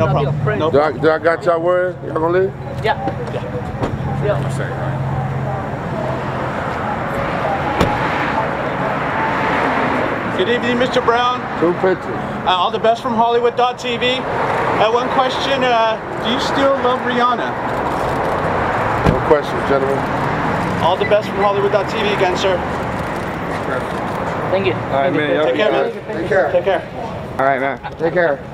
no problem. No problem. Do I got y'all word? Y'all gonna leave? Yeah. Good evening, Mr. Brown. 2 pictures. All the best from Hollywood.tv. One question, do you still love Rihanna? No questions, gentlemen. All the best from Hollywood.tv again, sir. Thank you. All right, man. Take care, man. Take care. Take care. All right, man. Take care.